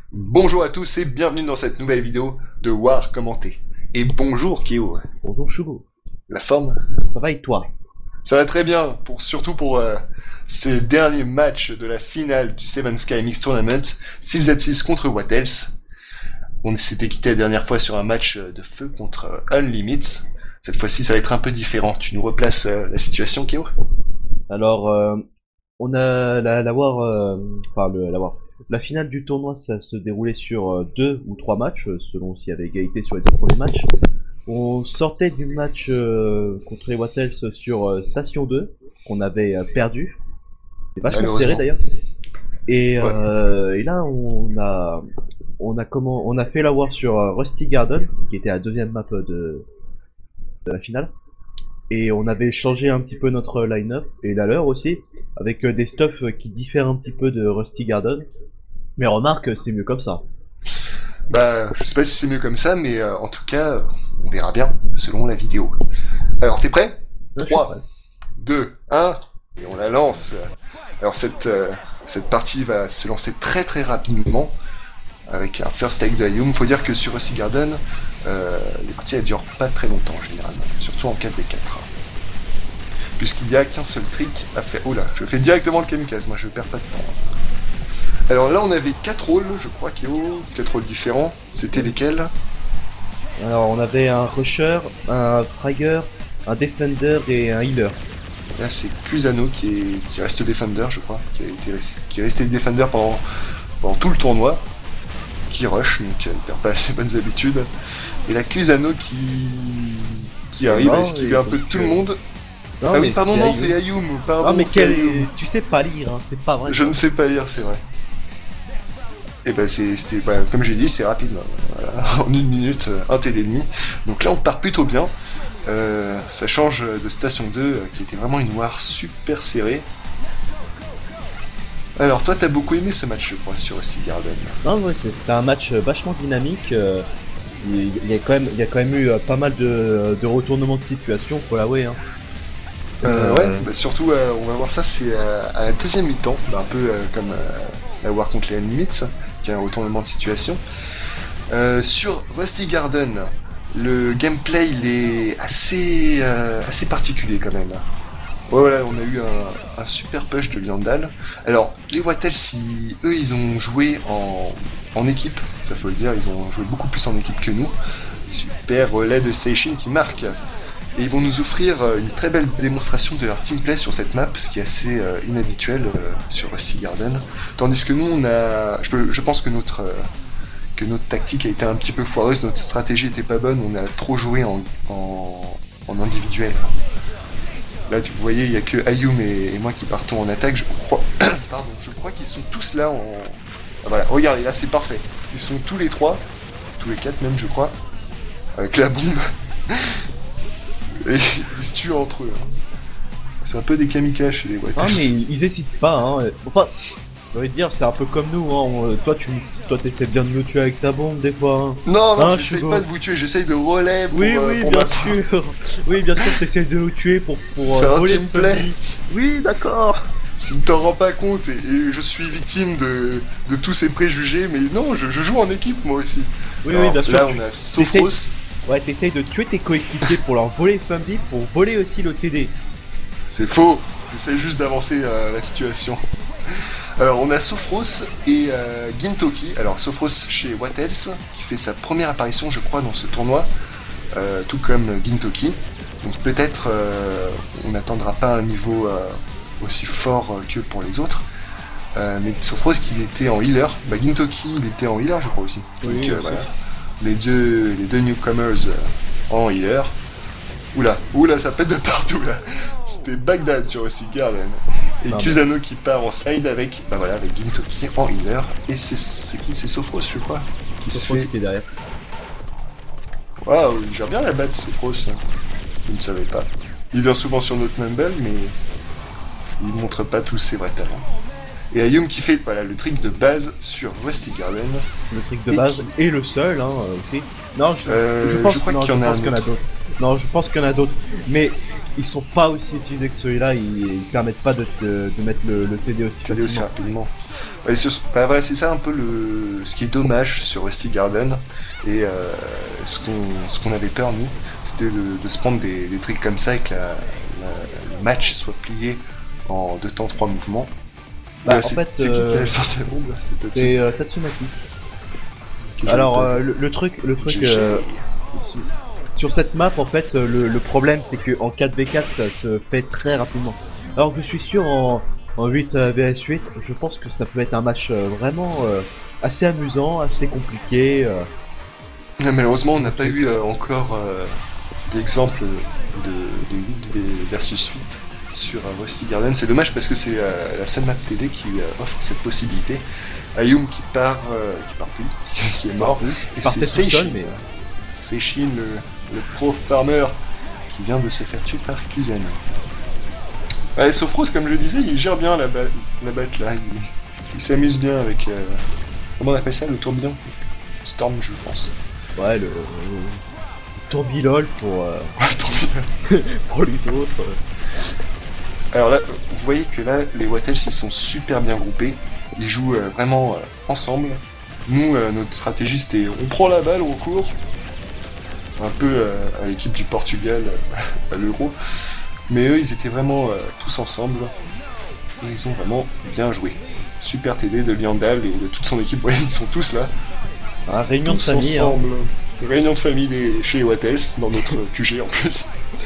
Bonjour à tous et bienvenue dans cette nouvelle vidéo de War commenté. Et bonjour Kyo, Bonjour Chougo, la forme? ça va et toi? Ça va très bien, surtout pour ces derniers matchs de la finale du Seven Sky Mix Tournament, 6v6 contre What Else. On s'était quitté la dernière fois sur un match de feu contre Unlimits. Cette fois-ci ça va être un peu différent, tu nous replaces la situation Kyo? Alors, on a la War, la War. La finale du tournoi, ça se déroulait sur deux ou trois matchs, selon s'il y avait égalité sur les deux premiers matchs. On sortait du match contre les Wattels sur Station 2, qu'on avait perdu. C'est vachement serré Malheureusement. d'ailleurs. Ouais. Et là, on a fait la War sur Rusty Garden, qui était la deuxième map de la finale. Et on avait changé un petit peu notre line-up, et la leur aussi, avec des stuffs qui diffèrent un petit peu de Rusty Garden. Mais remarque, c'est mieux comme ça. Bah, je sais pas si c'est mieux comme ça, mais en tout cas, on verra bien selon la vidéo. Alors, t'es prêt? Là, je suis prêt. 3, 2, 1, et on la lance. Alors cette partie va se lancer très très rapidement, avec un first take de Ayum. Faut dire que sur Rusty Garden, les parties elles durent pas très longtemps généralement, surtout en 4v4. Puisqu'il n'y a qu'un seul trick à faire. Oh là, je fais directement le kamikaze, moi je perds pas de temps. Alors là on avait 4 rôles, je crois, Kyo, 4 rôles différents. C'était lesquels? Alors, on avait un rusher, un fragger, un defender et un healer. Là c'est Kusano qui reste Defender, je crois, qui est resté Defender pendant tout le tournoi, qui rush, donc il perd pas ses bonnes habitudes. Et la Kusano qui arrive à esquiver un peu de tout le monde. Non, Ah oui, mais pardon, c'est non, Ayum. c'est Ayum, pardon, Non, mais c'est Ayum. tu sais pas lire, hein, c'est pas vrai. Je ne sais pas lire, c'est vrai. Et ben c'était, comme j'ai dit, c'est rapide, voilà. En une minute, un TD et demi. Donc là on part plutôt bien. Ça change de Station 2, qui était vraiment une war super serrée. Alors toi t'as beaucoup aimé ce match je crois sur Rusty Garden. Non, ouais, c'était un match vachement dynamique. Il y a quand même eu pas mal de retournements de situation, faut l'avouer. Hein. Ouais, bah, surtout on va voir ça, c'est à la deuxième mi-temps, un peu comme la war contre les Unlimits, qui a un retournement de situation. Sur Rusty Garden, le gameplay il est assez particulier quand même. Ouais, voilà, on a eu un super push de Liandal. Alors, les Wattels, eux, ils ont joué en équipe, ça faut le dire, ils ont joué beaucoup plus en équipe que nous. Super relais de Seishin qui marque. Et ils vont nous offrir une très belle démonstration de leur teamplay sur cette map, ce qui est assez inhabituel sur Rusty Garden. Tandis que nous, je pense que notre tactique a été un petit peu foireuse, notre stratégie était pas bonne, on a trop joué en individuel. Là, vous voyez, il n'y a que Ayum et moi qui partons en attaque. Je crois, pardon, je crois qu'ils sont tous là en. Ah, voilà, regardez, là c'est parfait. Ils sont tous les trois, tous les quatre même, je crois, avec la bombe. Et ils se tuent entre eux. C'est un peu des kamikazes chez les White Ah, House. mais ils hésitent pas. Hein. Enfin, j'ai envie de dire, c'est un peu comme nous. Hein. Toi, t'essaies bien de nous tuer avec ta bombe des fois. Hein. Non, non, Hein, j'essaye Shugo. pas de vous tuer, j'essaye de relais pour, Oui, pour bien ma- sûr. Oui, bien sûr, t'essaies de nous tuer pour C'est un voler le teamplay. Funny. Oui, d'accord. Tu ne t'en rends pas compte et je suis victime de tous ces préjugés, mais non, je joue en équipe moi aussi. Oui, Alors, bien sûr. là, on a Sophros. Ouais, t'essayes de tuer tes coéquipiers pour leur voler le Funby, pour voler aussi le TD. C'est faux. J'essaie juste d'avancer la situation. Alors, on a Sophros et Gintoki. Alors, Sophros chez What Else, qui fait sa première apparition, je crois, dans ce tournoi, tout comme Gintoki. Donc, peut-être on n'attendra pas un niveau aussi fort que pour les autres. Mais Sophros, qu'il était en healer. Bah, Gintoki, il était en healer, je crois aussi. Oui, Donc, aussi. voilà. Les deux newcomers en healer. Oula, ça pète de partout là. C'était Bagdad sur Rusty Garden. Et Non, mais- Kusano qui part en side avec, avec Gintoki en healer. Et c'est qui? C'est Sophros, je crois. Qui se Sophros fait. qui est derrière. Waouh, il gère bien la batte, Sophros. Je ne savais pas. Il vient souvent sur notre Mumble, mais il montre pas tous ses vrais talents. Et Ayum qui fait le trick de base sur Rusty Garden. Le truc de Et base et le seul, hein, ok. Non, je Je pense, crois non, qu'il y en je a pense un qu'il y en a autre. d'autres. Non, je pense qu'il y en a d'autres. Mais ils sont pas aussi utilisés que celui-là, ils permettent pas de mettre le TD aussi Je l'ai aussi facilement. rapidement. Bah, voilà, c'est ça un peu ce qui est dommage sur Rusty Garden, et ce qu'on avait peur, nous, c'était de se prendre des trucs comme ça et que le match soit plié en 2 temps 3 mouvements. Bah, Là, en fait, c'est qui qui a sorti la bombe là? c'est Tatsumaki. Qui joue Alors, le- le truc, GG. sur sur cette map, en fait, le problème, c'est que en 4v4, ça se fait très rapidement. Alors que je suis sûr, en 8 vs 8, je pense que ça peut être un match vraiment assez amusant, assez compliqué. Mais malheureusement, on n'a pas eu encore d'exemple de 8 versus 8 sur Rusty Garden. C'est dommage parce que c'est la seule map TD qui offre cette possibilité. Ayum qui part plus, qui est mort. Il Et partait c'est tout seul, Seishin, mais Seishin, le pro farmer, qui vient de se faire tuer par Kuzen. Ouais, Sophros, comme je le disais, il gère bien la batte là. Il s'amuse bien avec. Comment on appelle ça, le tourbillon? Storm, je pense. ouais, le tourbilol pour, Ouais, tourbillon. pour les autres. Alors là, vous voyez que là, les Wattels, ils sont super bien groupés. Ils jouent vraiment ensemble. Nous, notre stratégie, c'était on prend la balle, on court. Un peu à l'équipe du Portugal à l'Euro. Mais eux, ils étaient vraiment tous ensemble. Et ils ont vraiment bien joué. Super TD de Liandal et de toute son équipe. Vous voyez, ils sont tous là. Un réunion de Tous famille, hein. ensemble. Réunion de famille chez les Wattels, dans notre QG en plus.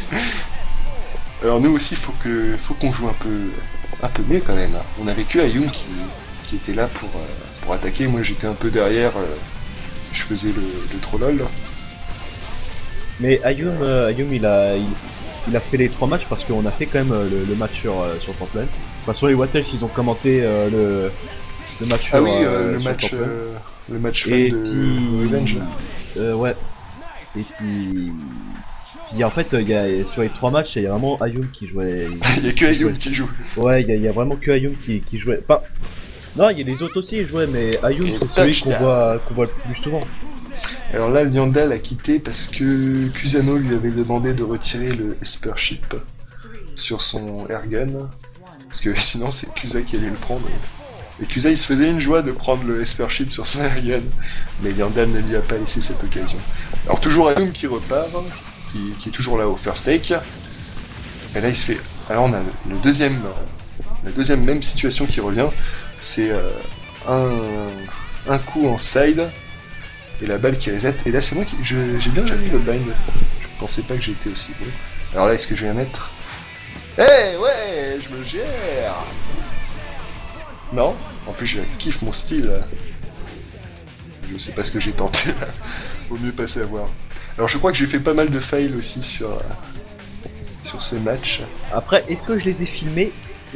Alors nous aussi, faut qu'on joue un peu mieux quand même. On avait que Ayum qui était là pour attaquer. Moi, j'étais un peu derrière. Je faisais le trollol. Mais Ayum, il a fait les 3 matchs parce qu'on a fait quand même le match sur Temple. De toute façon, les Wattels, ils ont commenté le match sur, Ah oui, le sur match, Temple. le match fun Et de puis, Revenge. ouais. Et puis en fait, sur les 3 matchs, il y a vraiment Ayum qui jouait. Il y a que Ayum qui joue. Ouais, il y a vraiment que Ayum qui jouait. Enfin, non, il y a les autres aussi qui jouaient, mais Ayum, Et c'est celui touchdown. qu'on voit le plus souvent. Alors là, Liandal a quitté parce que Kusano lui avait demandé de retirer le Esper Ship sur son Airgun. Parce que sinon, c'est Kusa qui allait le prendre. Et Kusa, il se faisait une joie de prendre le Esper Ship sur son Airgun. Mais Liandal ne lui a pas laissé cette occasion. Alors toujours Ayum qui repart, qui est toujours là au first take. Et là, il se fait... Alors on a la deuxième même situation qui revient. C'est un coup en side. Et la balle qui reset, et là c'est moi qui... J'ai bien géré le blind. Je pensais pas que j'étais aussi bon. Alors là, est-ce que je vais mettre... Eh ouais, je me gère. Non. En plus, je kiffe mon style. Je sais pas ce que j'ai tenté là. Vaut mieux passer à voir. Alors je crois que j'ai fait pas mal de fails aussi sur ces matchs. Après, est-ce que je les ai filmés?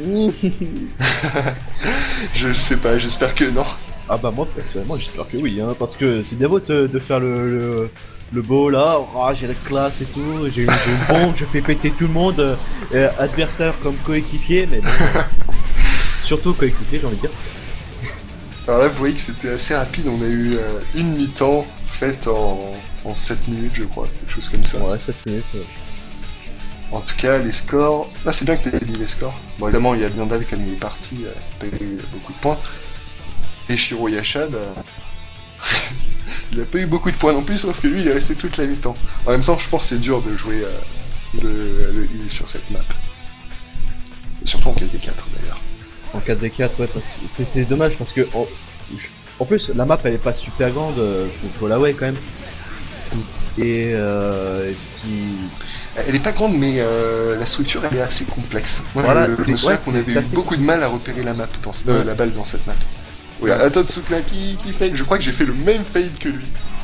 Je sais pas, j'espère que non. Ah bah moi personnellement j'espère que oui, hein, parce que c'est bien beau de faire le beau là, oh, j'ai la classe et tout, j'ai une bombe, je fais péter tout le monde, adversaire comme coéquipier, mais bon, surtout coéquipier j'ai envie de dire. Alors là vous voyez que c'était assez rapide, on a eu une mi-temps faite en 7 minutes je crois, quelque chose comme ça. Ouais, 7 minutes. En tout cas les scores, là c'est bien que t'aies dit les scores. Bon évidemment il y a Biandal comme il est parti, pas eu beaucoup de points. Et Shiro Yasha, bah... il a pas eu beaucoup de points non plus, sauf que lui il est resté toute la mi-temps. En même temps, je pense que c'est dur de jouer le heal sur cette map. Surtout en 4v4 d'ailleurs. En 4v4, ouais, c'est dommage parce que en plus la map elle est pas super grande, faut l'avouer quand même. Et puis... Elle est pas grande, mais la structure elle est assez complexe. Moi Voilà, je me souviens qu'on avait eu beaucoup de mal à repérer la map la balle dans cette map. Oui, attends, Tsukla qui fake, je crois que j'ai fait le même fade que lui.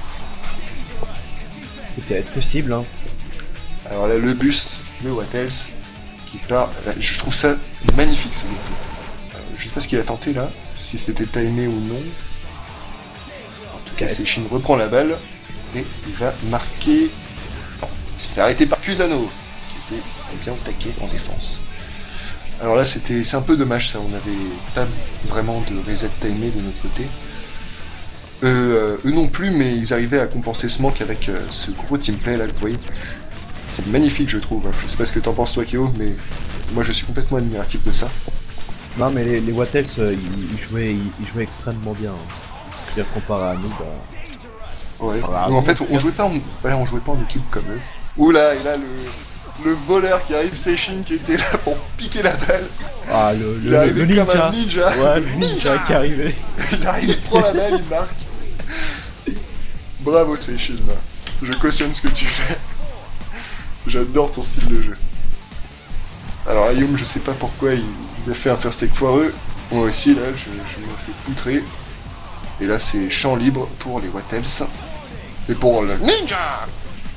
C'était possible, hein. Alors là, le bus, le Wattels, qui part, là, je trouve ça magnifique, ce gameplay. Je sais pas ce qu'il a tenté là, si c'était timé ou non. En tout cas, Seishin reprend la balle, et il va marquer... Non, il s'est fait arrêter par Kusano, qui était bien taqué en défense. Alors là, c'est un peu dommage ça, on n'avait pas vraiment de reset timé de notre côté. Eux non plus, mais ils arrivaient à compenser ce manque avec ce gros teamplay là que vous voyez. C'est magnifique je trouve, je sais pas ce que t'en penses toi Kyo, mais moi je suis complètement admiratif de ça. Non, mais les Wattels, ils jouaient extrêmement bien. Hein. Je veux dire, comparé à nous, bah... Ouais. Voilà, Mais en fait, on jouait pas en, voilà, on jouait pas en équipe comme eux. Oula, et là, le voleur qui arrive, Seishin, qui était là pour piquer la balle. Ah, Il est arrivé le comme ninja. un ninja. Ouais, le ninja qui est arrivé. Il arrive, il prend la balle, il marque. Bravo, Seishin. Je cautionne ce que tu fais. J'adore ton style de jeu. Alors, Ayum, je sais pas pourquoi il a fait un first take foireux. Moi aussi, là, je me fais poutrer. Et là, c'est champ libre pour les Wattels. Et pour le ninja.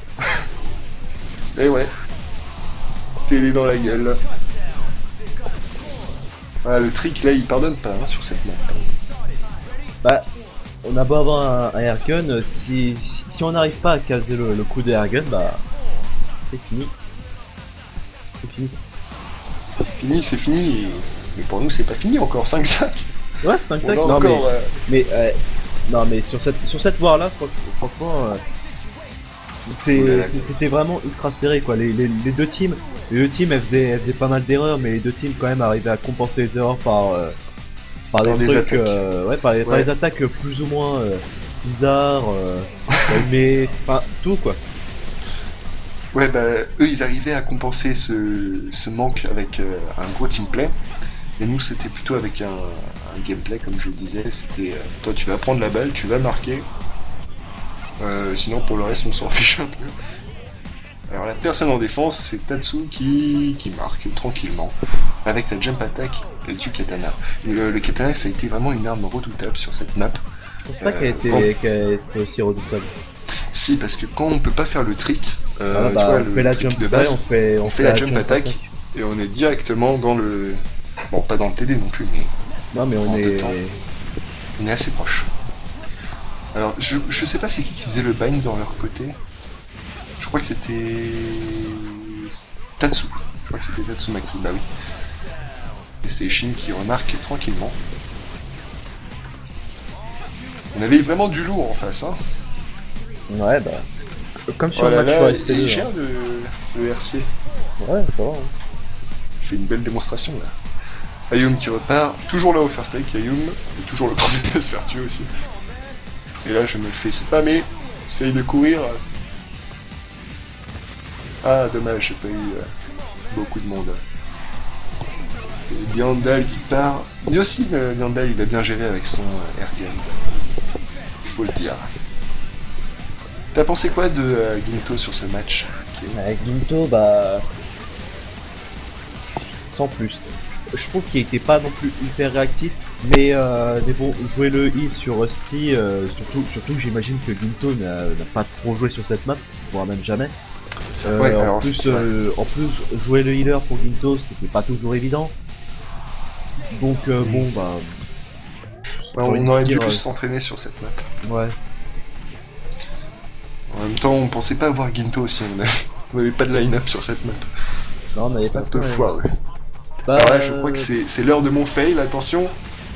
Et ouais. Télé dans la gueule. Ah, le trick, là, il pardonne pas hein, sur cette map. Bah, on a beau avoir un airgun, si on n'arrive pas à caser le coup de airgun, bah, c'est fini. C'est fini. C'est fini. Mais pour nous, c'est pas fini encore. 5-5. Ouais, 5-5, On a non encore, mais... non mais sur cette war là, franchement, c'était vraiment ultra serré quoi. Les deux teams, elles faisaient pas mal d'erreurs, mais les deux teams quand même arrivaient à compenser les erreurs par des trucs, par les attaques plus ou moins bizarres, mais enfin tout quoi. Ouais, bah, eux, ils arrivaient à compenser ce manque avec un gros teamplay. Et nous, c'était plutôt avec un gameplay, comme je le disais. C'était, toi, tu vas prendre la balle, tu vas marquer. Sinon, pour le reste, on s'en fiche un peu. Alors, la personne en défense, c'est Tatsu qui marque tranquillement. Avec la jump attack du katana. Et le katana, ça a été vraiment une arme redoutable sur cette map. Je pense pas qu'elle a été aussi redoutable. Si, parce que quand on peut pas faire le trick, tu vois, on fait la jump de base, on fait la jump attack et on est directement dans le... Bon, pas dans le TD non plus, mais... Non, mais on est assez proche. Alors, je sais pas c'est qui faisait le bind dans leur côté. Je crois que c'était... Tatsu. Je crois que c'était Tatsumaki, bah oui. Et c'est Shin qui remarque tranquillement. On avait vraiment du lourd en face, hein. Ouais, bah... Comme sur oh le match là, il hein. gère le RC. Ouais, ça va. Hein. Il fait une belle démonstration, là. Ayum qui repart, toujours là au first take, Ayum, et toujours le premier de se faire tuer aussi. Et là, je me fais spammer, essaye de courir. Ah, dommage, j'ai pas eu beaucoup de monde. Et Biandal qui part. Lui aussi, Biandal, il a bien géré avec son airgun. Faut le dire. T'as pensé quoi de Ginto sur ce match? Ginto, bah... Sans plus. Je trouve qu'il était pas non plus hyper réactif, mais bon, jouer le heal sur Rusty, surtout que j'imagine que Ginto n'a pas trop joué sur cette map, voire même jamais. Ouais, en plus, jouer le healer pour Ginto, c'était pas toujours évident. Donc bon, bah... Ouais, on aurait dû plus s'entraîner sur cette map. Ouais. En même temps, on pensait pas avoir Ginto aussi, on avait pas de line-up sur cette map. Non, on avait pas un peu foireux. Bah, alors là, je crois que c'est l'heure de mon fail, attention.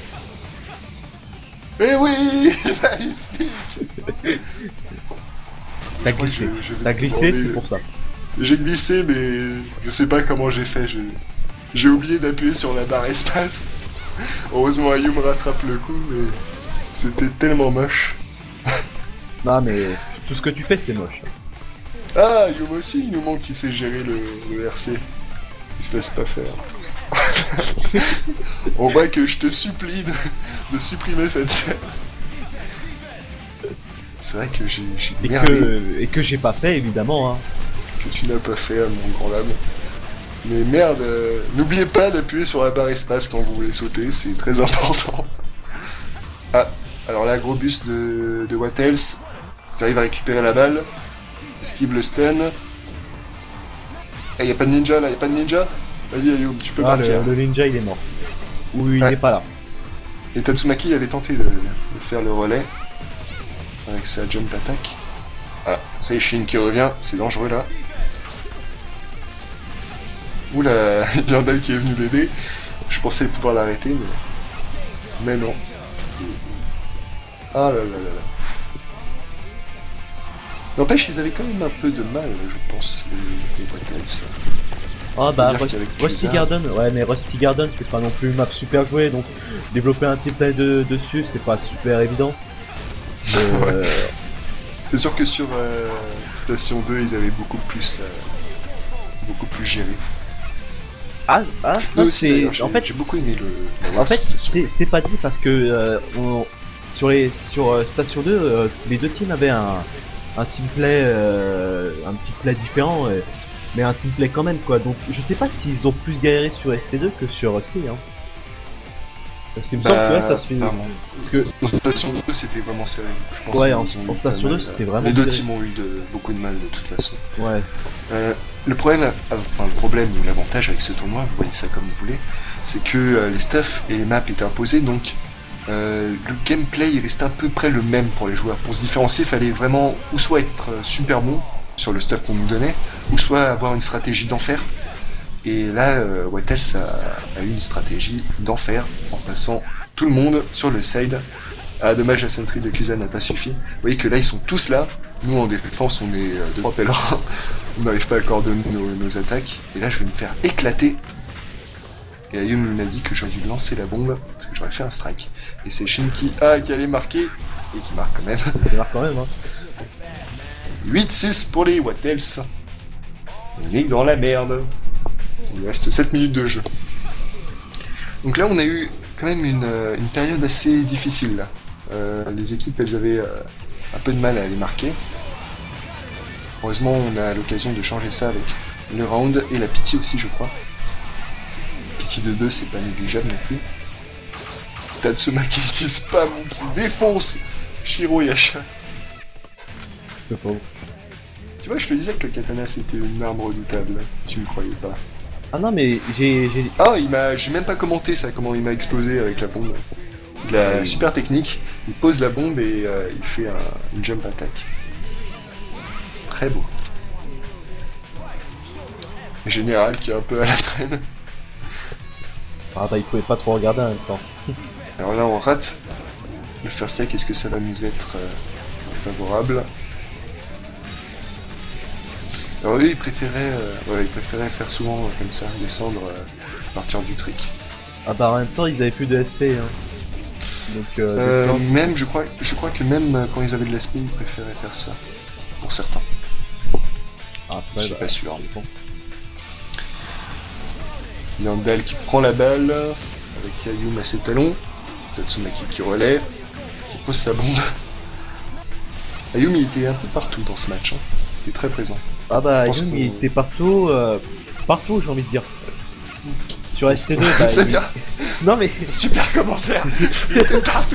Eh oui, magnifique. T'as glissé, t'as glissé, c'est pour ça. J'ai glissé, mais je sais pas comment j'ai fait. J'ai oublié d'appuyer sur la barre espace. Heureusement, Ayum rattrape le coup, mais c'était tellement moche. Non, mais tout ce que tu fais, c'est moche. Ah, Ayum aussi, il nous manque qui sait gérer le RC. Il se laisse pas faire. On voit que je te supplie de supprimer cette scène. C'est vrai que j'ai merdé. Et que j'ai pas fait, évidemment. Hein. Que tu n'as pas fait, mon grand lame. Mais merde, n'oubliez pas d'appuyer sur la barre espace quand vous voulez sauter, c'est très important. Ah, alors là, gros bus de Wattels. Ils arrivent à récupérer la balle. Esquive le stun. Eh, y'a pas de ninja là, y'a pas de ninja? Vas-y Ayum, tu peux partir. Le ninja il est mort. Ou il n'est pas là. Et Tatsumaki avait tenté de faire le relais. Avec sa jump attack. Ah, c'est Shin qui revient, c'est dangereux là. Oula, Yandel qui est venu l'aider. Je pensais pouvoir l'arrêter, mais non. Ah là là là là. N'empêche, ils avaient quand même un peu de mal, je pense, les Wattels. Ah bah dire qu'avec Rusty Blizzard- Garden, ouais mais Rusty Garden c'est pas non plus une map super jouée donc développer un teamplay dessus c'est pas super évident. Euh, C'est sûr que sur Station 2, ils avaient beaucoup plus géré. Ah, Eux ça aussi, c'est. d'ailleurs, En fait, j'ai beaucoup aimé le. en fait Station. c'est pas dit parce que sur Station 2, les deux teams avaient un teamplay un petit play différent, mais un teamplay quand même quoi. Donc je sais pas s'ils ont plus galéré sur ST2 que sur Rusty. Hein. Parce qu'il me semble que là ça se finit. Clairement. Parce que En Station 2, c'était vraiment serré. Je pense ouais, qu'ils en ont eu pas Station mal, 2 c'était vraiment Les deux serré. teams ont eu beaucoup de mal de toute façon. Ouais. Le problème ou l'avantage avec ce tournoi, vous voyez ça comme vous voulez, c'est que les stuffs et les maps étaient imposés, donc le gameplay il restait à peu près le même pour les joueurs. Pour se différencier, il fallait vraiment ou soit être super bon sur le stuff qu'on nous donnait, ou soit avoir une stratégie d'enfer. Et là, Wattels a eu une stratégie d'enfer en passant tout le monde sur le side. Ah, dommage, la sentry de Kusa n'a pas suffi. Vous voyez que là, ils sont tous là. Nous, en défense, on est deux trois pèlerins. On n'arrive pas à coordonner nos attaques. Et là, je vais me faire éclater. Et Ayum m'a dit que j'aurais dû lancer la bombe, parce que j'aurais fait un strike. Et c'est Shin qui allait marquer, et qui marque quand même. Ça marque quand même. Hein. 8-6 pour les Wattels. On est dans la merde. Il lui reste 7 minutes de jeu. Donc là, on a eu quand même une période assez difficile. Là. Les équipes, elles avaient un peu de mal à les marquer. Heureusement, on a l'occasion de changer ça avec le round et la pitié aussi, je crois. Pitié de 2, c'est pas négligeable non plus. Tatsumaki qui spam, qui défonce Shiro Yasha. C'est pas ouf. Tu vois, je te disais que le katana c'était une arme redoutable. Tu me croyais pas. Ah non mais j'ai Ah, j'ai même pas commenté ça, comment il m'a explosé avec la bombe. Il a super technique, il pose la bombe et il fait une jump attack. Très beau. Le général qui est un peu à la traîne. Ah bah il pouvait pas trop regarder en même temps. Alors là on rate le first take, est-ce que ça va nous être favorable? Alors eux ils préféraient faire souvent comme ça, descendre à partir du trick. Ah bah en même temps ils avaient plus de SP hein. Donc descendre, Même je crois que même quand ils avaient de l'SP ils préféraient faire ça. Pour certains. après, Je suis bah, pas sûr. bon. Yandel qui prend la balle avec Ayum à ses talons. Tatsumaki qui relève, qui pose sa bombe. Ayum il était un peu partout dans ce match, hein. Il était très présent. Ah bah pense Ayum, qu'on- il était partout, partout j'ai envie de dire. Sur ST2, bah, C'est il- bien, non mais super commentaire. Il était partout.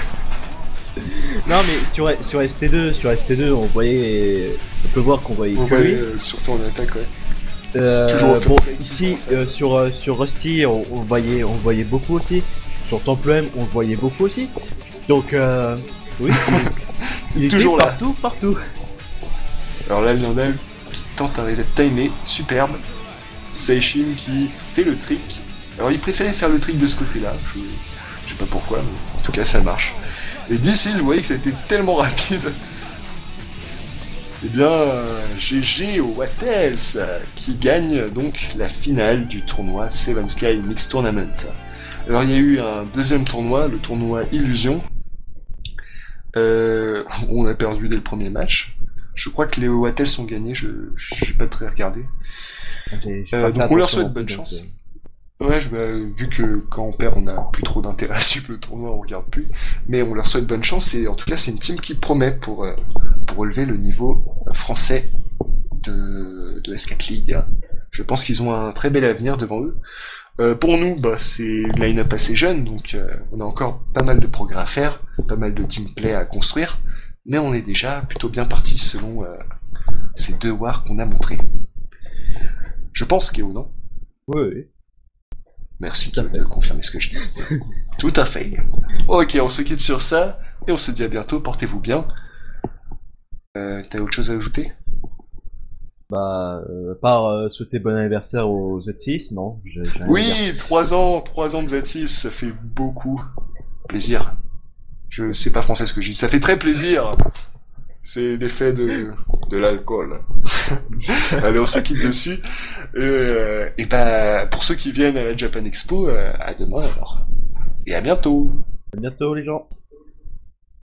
non mais sur ST2 on peut voir qu'on voyait On que voit lui. surtout en attaque, ouais. Toujours au Bon fait, ici comment ça sur Rusty on le voyait beaucoup aussi. Sur Temple M on le voyait beaucoup aussi. Donc oui, il était Toujours là. partout. Alors là, Yandel qui tente un reset timé, superbe. Seishin qui fait le trick. Alors il préférait faire le trick de ce côté-là, je sais pas pourquoi, mais en tout cas ça marche. Et d'ici, vous voyez que ça a été tellement rapide. Eh bien, GG au Wattels qui gagne donc la finale du tournoi Seven Sky Mixed Tournament. Alors il y a eu un deuxième tournoi, le tournoi Illusion. On a perdu dès le premier match. Je crois que les Wattels ont gagné, j'ai pas très regardé. J'ai pas fait Donc on leur attention souhaite non bonne plus, chance. donc, Ouais, vu que quand on perd, on a plus trop d'intérêt à suivre le tournoi, on regarde plus. Mais on leur souhaite bonne chance et en tout cas, c'est une team qui promet pour relever le niveau français de S4 League. Je pense qu'ils ont un très bel avenir devant eux. Pour nous, bah, c'est une line-up assez jeune, donc on a encore pas mal de progrès à faire, pas mal de teamplay à construire, mais on est déjà plutôt bien parti selon ces deux wars qu'on a montrés. Je pense, Kéo, non? oui. Merci Tout à fait. de confirmer ce que je dis. Tout à fait. Ok, on se quitte sur ça, et on se dit à bientôt, portez-vous bien. T'as autre chose à ajouter? Bah, à part souhaiter bon anniversaire aux Z6, non. J'ai rien à dire. Oui, 3 ans de Z6, ça fait beaucoup plaisir. Je sais pas français ce que je dis, ça fait très plaisir. C'est l'effet de de l'alcool. Allez, on se quitte dessus. Et ben, pour ceux qui viennent à la Japan Expo, à demain alors. Et à bientôt. À bientôt les gens.